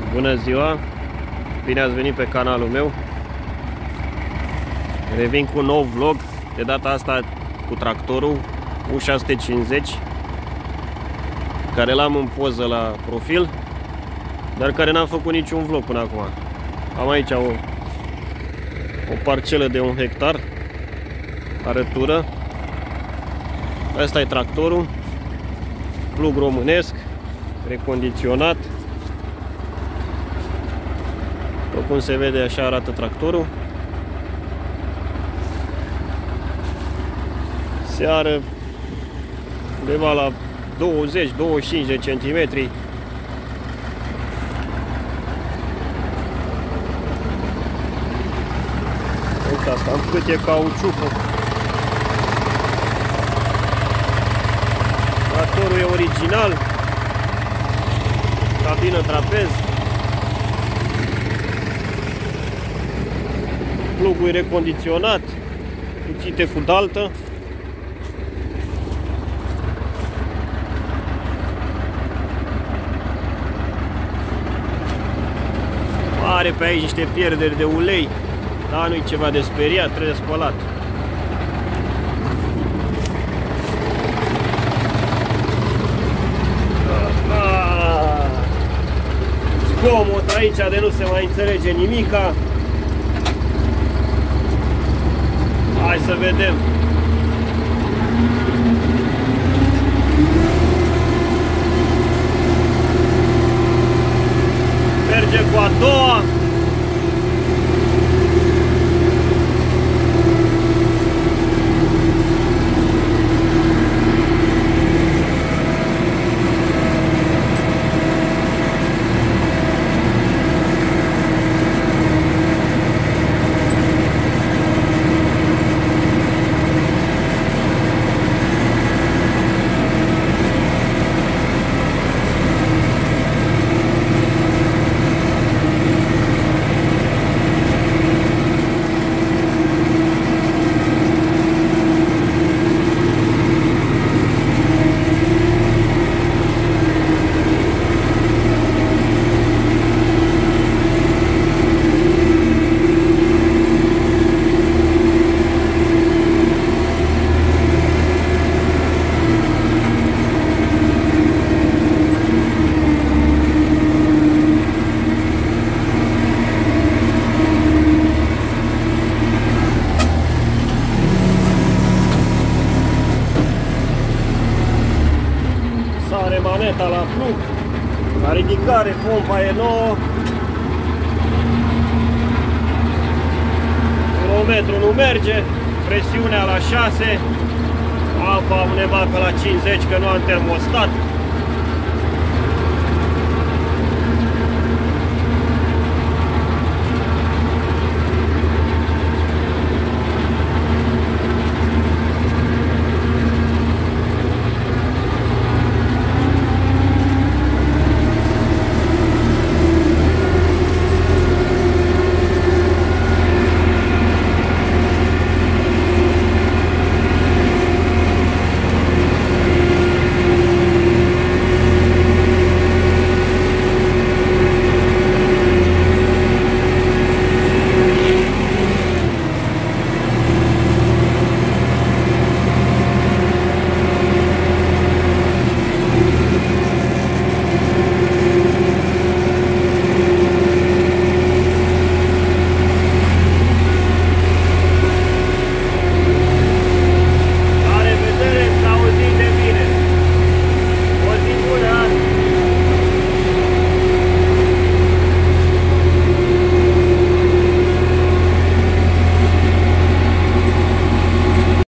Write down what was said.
Bună ziua! Bine ați venit pe canalul meu. Revin cu un nou vlog, de data asta cu tractorul U650, care l-am în poză la profil, dar care n-am făcut niciun vlog până acum. Am aici o parcelă de 1 hectar, arătură. Asta e tractorul, plug românesc, recondiționat. După cum se vede, așa arată tractorul. Se are undeva la 20-25 de centimetri. Uitați cam cât e cauciucul. Tractorul e original, cabină trapez, plugul e recondiționat, cuțite cu daltă. Are pe aici niște pierderi de ulei, dar nu-i ceva de speriat, trebuie spălat. Zgomot aici de nu se mai înțelege nimica. Hai să vedem. Merge cu a doua. Sare maneta la plug, la ridicare, pompa e nouă, kilometru nu merge, presiunea la 6, apa undeva pe la 50 că nu am termostat.